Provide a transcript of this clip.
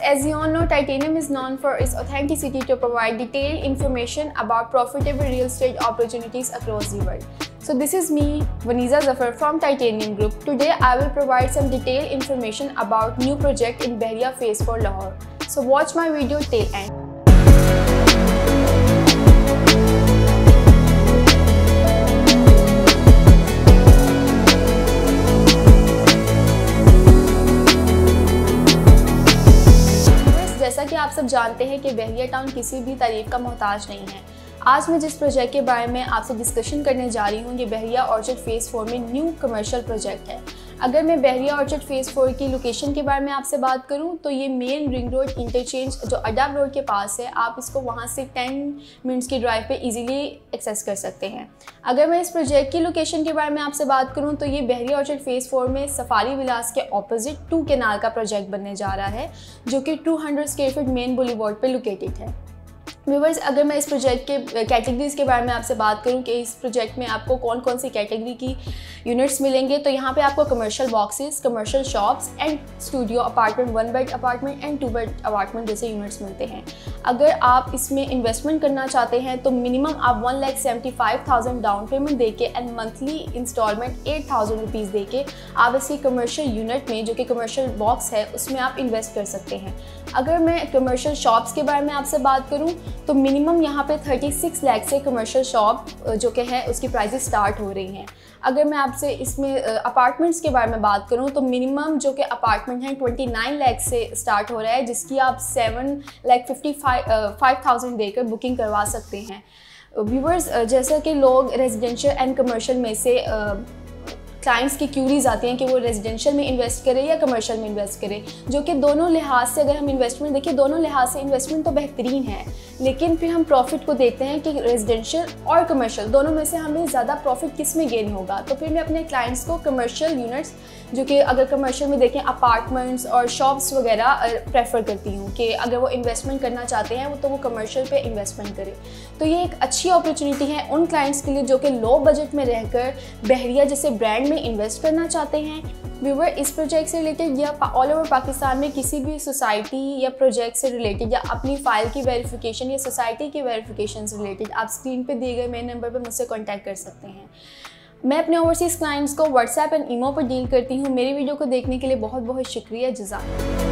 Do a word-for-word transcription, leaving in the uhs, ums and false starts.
as you all know, Titanium is known for its authenticity to provide detailed information about profitable real estate opportunities across the world. So this is me, Vaniza Zafar from Titanium Group. Today I will provide some detailed information about new project in Bahria Phase four Lahore. So watch my video till end. जैसा कि आप सब जानते हैं कि बहरिया town किसी भी तारीफ का मोहताज नहीं है। आज मैं जिस प्रोजेक्ट के बारे में आपसे डिस्कशन करने जा रही हूँ, ये बहरिया ऑर्चर्ड फेज़ फोर में न्यू कमर्शियल प्रोजेक्ट है। अगर मैं बहरिया ऑर्चर्ड फेज़ फोर की लोकेशन के बारे में आपसे बात करूँ तो ये मेन रिंग रोड इंटरचेंज जो अडाब रोड के पास है, आप इसको वहाँ से टेन मिनट्स की ड्राइव पे इजीली एक्सेस कर सकते हैं। अगर मैं इस प्रोजेक्ट की लोकेशन के बारे में आपसे बात करूँ तो ये बहरिया ऑर्चर्ड फेज़ फोर में सफारी विलास के ऑपोजिट टू केनाल का प्रोजेक्ट बनने जा रहा है, जो कि two hundred square feet main boulevard पे लोकेटेड है। व्यूवर्स, अगर मैं इस प्रोजेक्ट के कैटेगरीज़ के बारे में आपसे बात करूं कि इस प्रोजेक्ट में आपको कौन कौन सी कैटेगरी की यूनिट्स मिलेंगे, तो यहाँ पे आपको commercial boxes, commercial shops and studio apartment, one bed apartment and two bed apartment जैसे यूनिट्स मिलते हैं। अगर आप इसमें इन्वेस्टमेंट करना चाहते हैं तो मिनिमम आप one lakh seventy five thousand down payment दे के and monthly installment eight thousand rupees दे के आप इसी कमर्शियल यूनिट में, जो कि कमर्शियल बॉक्स है, उसमें आप इन्वेस्ट कर सकते हैं। अगर मैं कमर्शियल शॉप्स के बारे में आपसे बात करूं तो मिनिमम यहाँ पे छत्तीस लाख से कमर्शियल शॉप जो कि है उसकी प्राइसेस स्टार्ट हो रही हैं। अगर मैं आपसे इसमें अपार्टमेंट्स के बारे में बात करूं तो मिनिमम जो कि अपार्टमेंट हैं उनतीस लाख से स्टार्ट हो रहा है, जिसकी आप seven lakh fifty five thousand देकर बुकिंग करवा सकते हैं। व्यूवर्स, जैसा कि लोग रेजिडेंशियल एंड कमर्शियल में से क्लाइंट्स की क्यूरीज आती हैं कि वो रेजिडेंशियल में इन्वेस्ट करें या कमर्शियल में इन्वेस्ट करें, जो कि दोनों लिहाज से अगर हम इन्वेस्टमेंट देखिए, दोनों लिहाज से इन्वेस्टमेंट तो बेहतरीन है, लेकिन फिर हम प्रॉफिट को देखते हैं कि रेजिडेंशियल और कमर्शियल दोनों में से हमें ज़्यादा प्रॉफिट किस में गेन होगा। तो फिर मैं अपने क्लाइंट्स को कमर्शियल यूनिट्स, जो कि अगर कमर्शियल में देखें अपार्टमेंट्स और शॉप्स वगैरह, प्रेफर करती हूँ कि अगर वो इन्वेस्टमेंट करना चाहते हैं वो तो वो कमर्शियल पे इन्वेस्टमेंट करें। तो ये एक अच्छी अपॉर्चुनिटी है उन क्लाइंट्स के लिए जो कि लो बजट में रहकर बहरिया जैसे ब्रांड में इन्वेस्ट करना चाहते हैं। व्यूवर, इस प्रोजेक्ट से रिलेटेड या ऑल ओवर पाकिस्तान में किसी भी सोसाइटी या प्रोजेक्ट से रिलेटेड या अपनी फाइल की वेरिफिकेशन या सोसाइटी की वेरिफिकेशन से रिलेटेड आप स्क्रीन पे दिए गए मेरे नंबर पर मुझसे कांटेक्ट कर सकते हैं। मैं अपने ओवरसीज़ क्लाइंट्स को व्हाट्सएप एंड ईमो पर डील करती हूँ। मेरी वीडियो को देखने के लिए बहुत बहुत शुक्रिया। जज़ाक।